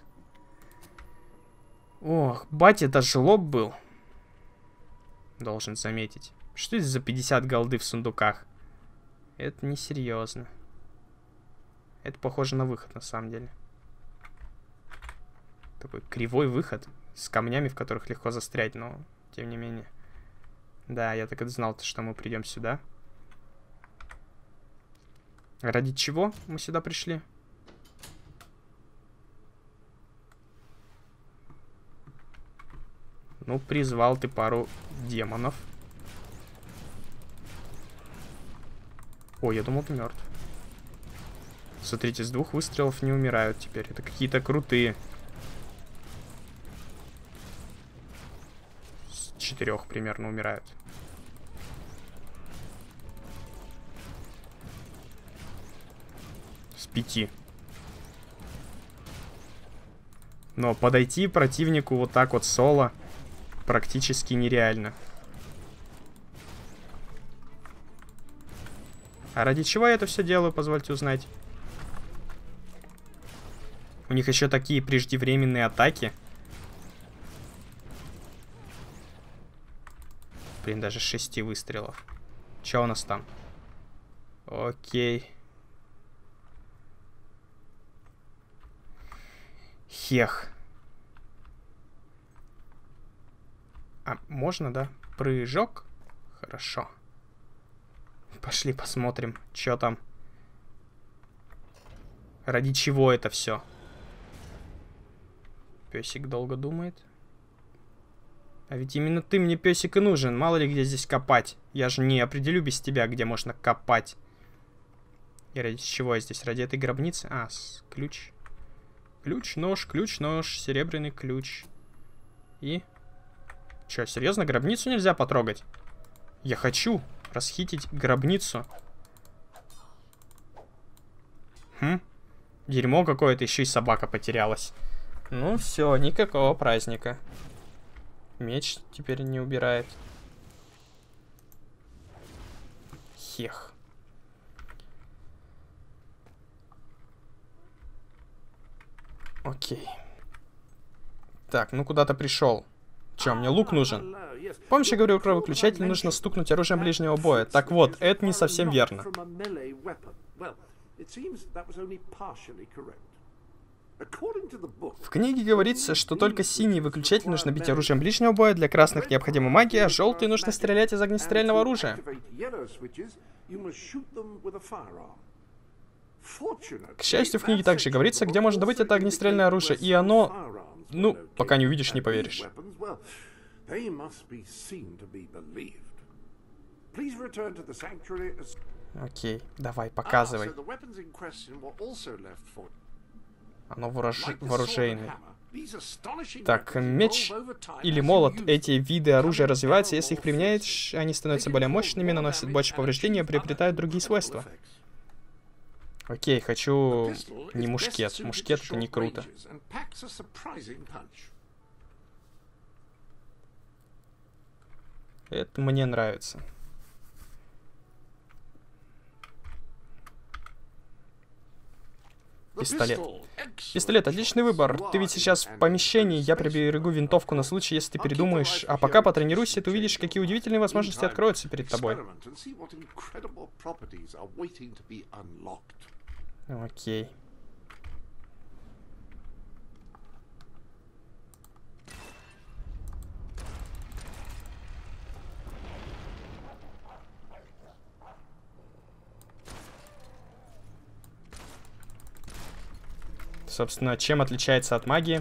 S2: Ох, батя даже лоб был. Должен заметить. Что это за 50 голды в сундуках? Это несерьезно. Это похоже на выход, на самом деле. Такой кривой выход с камнями, в которых легко застрять, но тем не менее. Да, я так и знал, что мы придем сюда. Ради чего мы сюда пришли? Ну, призвал ты пару демонов. Ой, я думал, ты мертв. Смотрите, с 2 выстрелов не умирают теперь. Это какие-то крутые. С 4 примерно умирают. С 5. Но подойти противнику вот так вот соло практически нереально. А ради чего я это все делаю, позвольте узнать? У них еще такие преждевременные атаки. Блин, даже 6 выстрелов. Че у нас там? Окей. Хех. А, можно, да? Прыжок? Хорошо. Пошли посмотрим, что там. Ради чего это все? Песик долго думает. А ведь именно ты мне, песик, и нужен. Мало ли где здесь копать. Я же не определю без тебя, где можно копать. И ради чего я здесь? Ради этой гробницы? А, ключ. Ключ-нож, серебряный ключ. И... Че, серьезно, гробницу нельзя потрогать? Я хочу расхитить гробницу. Дерьмо какое-то, еще и собака потерялась. Ну все, никакого праздника. Меч теперь не убирает. Хех. Окей. Так, ну куда-то пришел. Че, мне лук нужен? Помнишь, я говорил про выключатель, нужно стукнуть оружием ближнего боя. Так вот, это не совсем верно. В книге говорится, что только синий выключатель нужно бить оружием ближнего боя, для красных необходима магия, а желтый нужно стрелять из огнестрельного оружия. К счастью, в книге также говорится, где можно добыть это огнестрельное оружие, и оно... Ну, пока не увидишь, не поверишь. Окей, давай, показывай. Оно вооружейное. Так, меч или молот. Эти виды оружия развиваются, если их применяешь, они становятся более мощными, наносят больше повреждений, приобретают другие свойства. Окей, хочу не мушкет. Мушкет это не круто. Это мне нравится. Пистолет. Пистолет, отличный выбор. Ты ведь сейчас в помещении, я приберегу винтовку на случай, если ты передумаешь. А пока потренируйся, ты увидишь, какие удивительные возможности откроются перед тобой. Окей. Собственно, чем отличается от магии?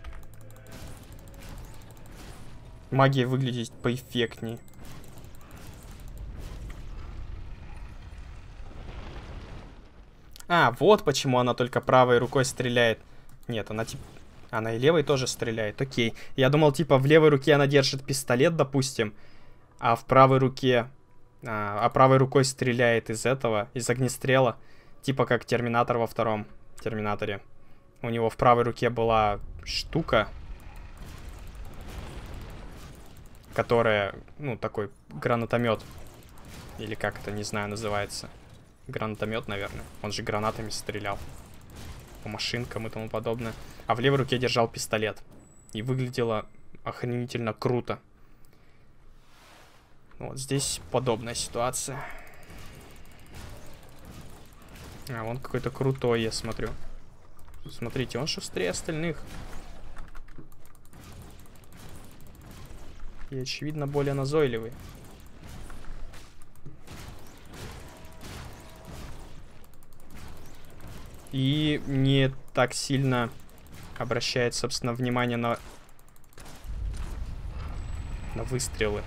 S2: Магия выглядит поэффектнее. А, вот почему она только правой рукой стреляет. Нет, она типа... Она и левой тоже стреляет. Окей. Я думал, типа, в левой руке она держит пистолет, допустим, а в правой руке... А правой рукой стреляет из этого, из огнестрела. Типа как Терминатор во втором Терминаторе. У него в правой руке была штука, которая, ну, такой гранатомет. Или как это, не знаю, называется. Гранатомет, наверное. Он же гранатами стрелял. По машинкам и тому подобное. А в левой руке держал пистолет. И выглядело охренительно круто. Вот здесь подобная ситуация. А, он какой-то крутой, я смотрю. Смотрите, он шустрее остальных. И, очевидно, более назойливый. И не так сильно обращает, собственно, внимание на выстрелы.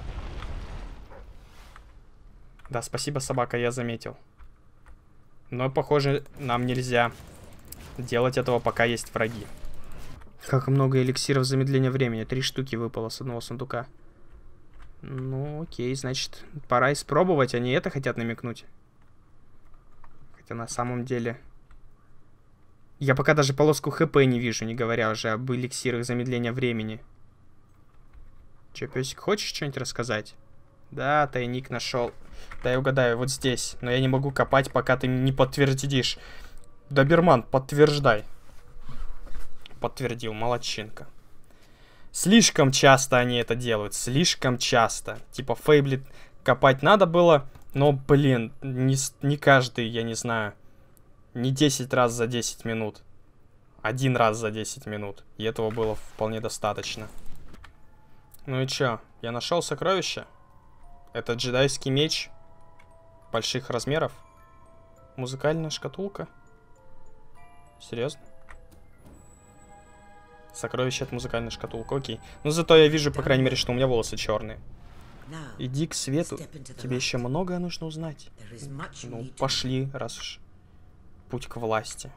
S2: Да, спасибо, собака, я заметил. Но, похоже, нам нельзя делать этого, пока есть враги. Как много эликсиров замедления времени. 3 штуки выпало с одного сундука. Ну, окей, значит, пора испробовать. Они это хотят намекнуть. Хотя на самом деле... Я пока даже полоску ХП не вижу, не говоря уже об эликсирах замедления времени. Че, песик, хочешь что-нибудь рассказать? Да, тайник нашел. Да, я угадаю, вот здесь. Но я не могу копать, пока ты не подтвердишь. Доберман, подтверждай. Подтвердил, молодчинка. Слишком часто они это делают, слишком часто. Типа, Фейблит копать надо было, но, блин, не каждый, я не знаю, не 10 раз за 10 минут. 1 раз за 10 минут. И этого было вполне достаточно. Ну и чё, я нашел сокровище. Это джедайский меч больших размеров. Музыкальная шкатулка. Серьезно? Сокровище от музыкальной шкатулки, окей. Но зато я вижу, по крайней мере, что у меня волосы черные. Иди к свету. Тебе еще многое нужно узнать. Ну, пошли, раз уж. Путь к власти.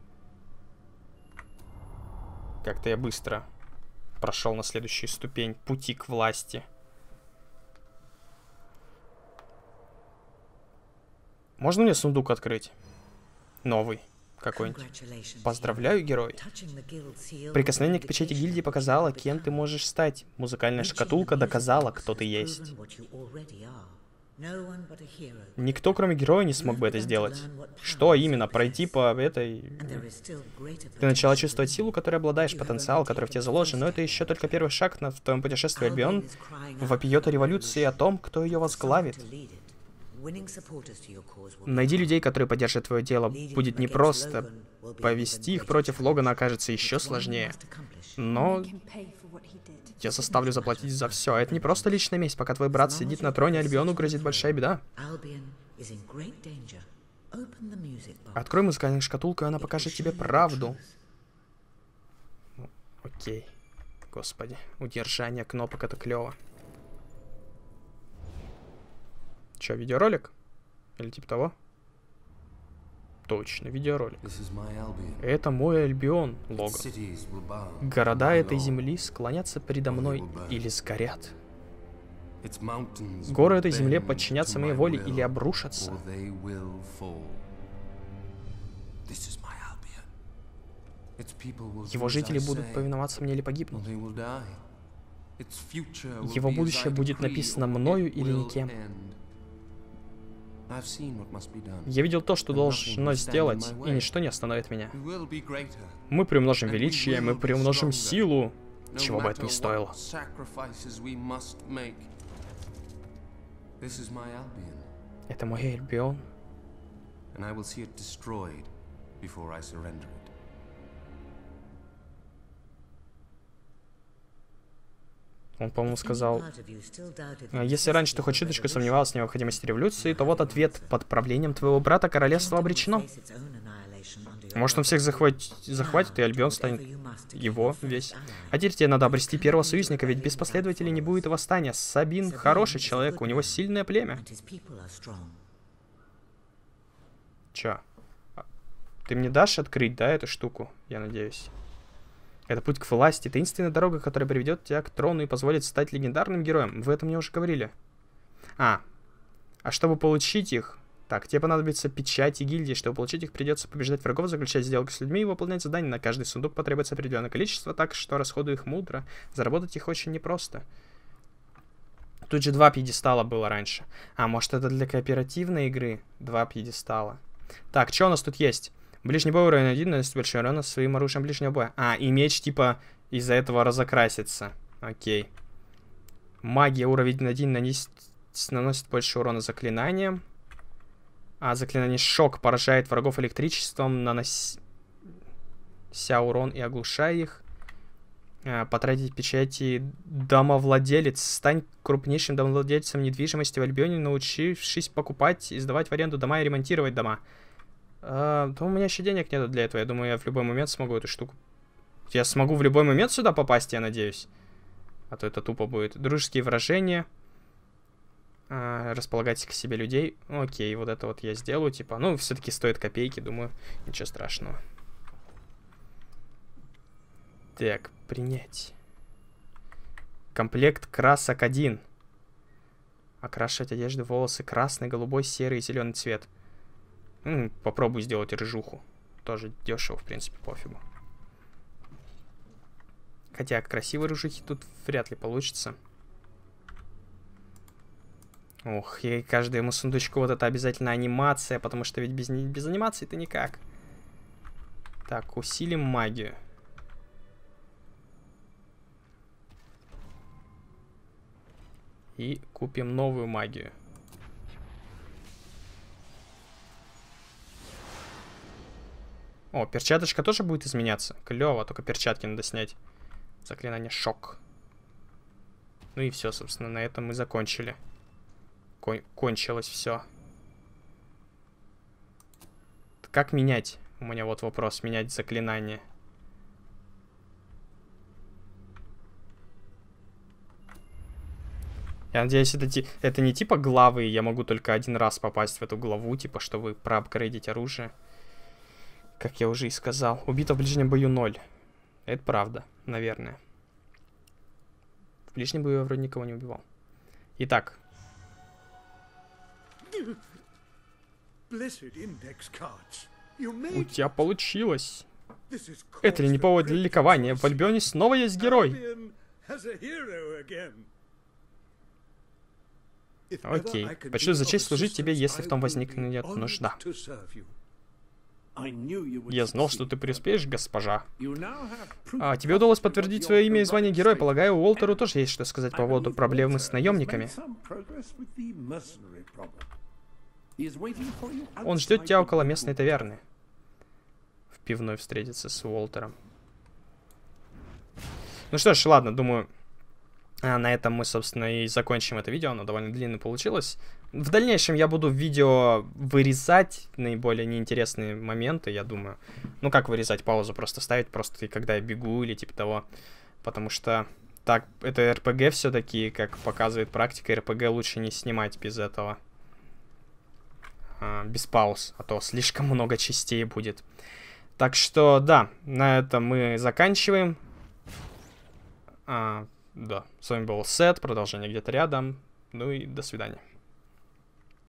S2: Как-то я быстро прошел на следующую ступень пути к власти. Можно мне сундук открыть? Новый какой-нибудь. Поздравляю, герой. Прикосновение к печати гильдии показало, кем ты можешь стать. Музыкальная шкатулка доказала, кто ты есть. Никто, кроме героя, не смог бы это сделать. Что именно? Пройти по этой... Ты начала чувствовать силу, которой обладаешь, потенциал, который в тебе заложен, но это еще только первый шаг в твоем путешествии. Альбион вопиет о революции и о том, кто ее возглавит. Найди людей, которые поддержат твое дело. Будет непросто. Повести их против Логана окажется еще сложнее. Но я заставлю заплатить за все. А это не просто личная месть. Пока твой брат сидит на троне, Альбиону грозит большая беда. Открой музыкальную шкатулку, и она покажет тебе правду. Окей. Господи. Удержание кнопок — это клево. Че, видеоролик? Или типа того? Точно, видеоролик. Это мой Альбион, Логан. Города этой земли склонятся передо мной или сгорят. Горы этой земли подчинятся моей воле или обрушатся. Его жители будут повиноваться мне или погибнуть. Его будущее будет написано мною или никем. Я видел то, что должно сделать, и ничто не остановит меня. Мы приумножим величие, мы приумножим силу, чего бы это ни стоило. Это мой Альбион. Он, по-моему, сказал, если раньше ты хоть чуточку сомневался в необходимости революции, то вот ответ: под правлением твоего брата королевство обречено. Может, он всех захватит, и Альбион станет его весь. А теперь тебе надо обрести первого союзника, ведь без последователей не будет и восстания. Сабин хороший человек, у него сильное племя. Чё? Ты мне дашь открыть, да, эту штуку? Я надеюсь. Это путь к власти, таинственная дорога, которая приведет тебя к трону и позволит стать легендарным героем. Вы это мне уже говорили. А чтобы получить их... Так, тебе понадобится печати гильдии. Чтобы получить их, придется побеждать врагов, заключать сделки с людьми и выполнять задания. На каждый сундук потребуется определенное количество, так что расходуй их мудро. Заработать их очень непросто. Тут же 2 пьедестала было раньше. Может, это для кооперативной игры? 2 пьедестала. Так, что у нас тут есть? Ближний бой уровень 1, наносит большой урон своим оружием ближнего боя. И меч, типа, из-за этого разокрасится. Окей. Магия уровень 1 наносит больше урона заклинанием. Заклинание шок поражает врагов электричеством, нанося урон и оглушая их. Потратить печати домовладелец. Стань крупнейшим домовладельцем недвижимости в Альбионе, научившись покупать и сдавать в аренду дома и ремонтировать дома. То у меня еще денег нету для этого. Я думаю, я в любой момент смогу эту штуку... Я смогу в любой момент сюда попасть, я надеюсь. А то это тупо будет. Дружеские выражения. Располагать к себе людей. Окей, вот это вот я сделаю, типа. Ну, все-таки стоит копейки, думаю. Ничего страшного. Так, принять. Комплект красок 1. Окрашивать одежду, волосы красный, голубой, серый и зеленый цвет. Попробую сделать рыжуху. Тоже дешево, в принципе, пофигу. Хотя красивой рыжухи тут вряд ли получится. Ох, и каждому сундучку вот это обязательно анимация, потому что ведь без анимации это никак. Так, усилим магию. И купим новую магию. Перчаточка тоже будет изменяться. Клево, только перчатки надо снять. Заклинание шок. Ну и все, собственно, на этом мы закончили. Кончилось все. Как менять? У меня вот вопрос. Менять заклинание. Я надеюсь, это не типа главы, я могу только один раз попасть в эту главу, типа, чтобы проапгрейдить оружие. Как я уже и сказал. Убито в ближнем бою 0. Это правда, наверное. В ближнем бою я вроде никого не убивал. Итак. У тебя получилось. Это ли не повод для ликования? В Альбионе снова есть герой. Окей. Почту за честь служить тебе, если в том возникнет нужда. Я знал, что ты преуспеешь, госпожа. Тебе удалось подтвердить свое имя и звание героя. Полагаю, Уолтеру тоже есть что сказать по поводу проблемы с наемниками. Он ждет тебя около местной таверны. В пивной встретиться с Уолтером. Ну что ж, ладно, думаю, на этом мы, собственно, и закончим это видео. Оно довольно длинно получилось. В дальнейшем я буду в видео вырезать наиболее неинтересные моменты, я думаю. Ну, как вырезать? Паузу просто ставить, просто когда я бегу или типа того. Потому что так, это РПГ все-таки, как показывает практика, РПГ лучше не снимать без этого. Без пауз, а то слишком много частей будет. Так что, да, на этом мы заканчиваем. Да, с вами был Сет, продолжение где-то рядом. Ну и до свидания.